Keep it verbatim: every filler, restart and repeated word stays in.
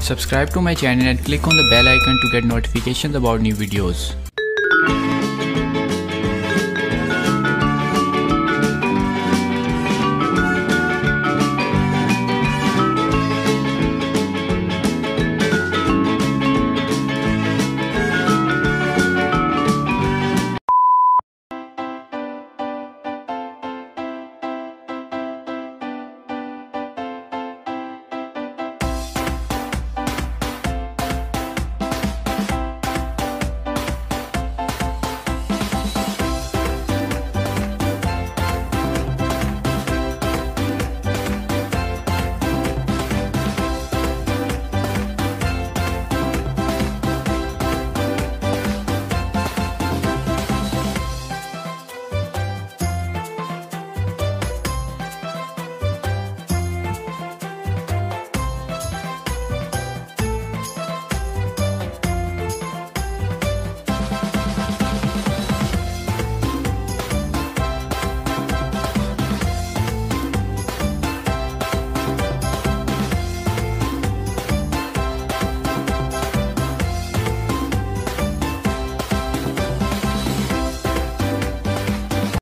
Subscribe to my channel and click on the bell icon to get notifications about new videos.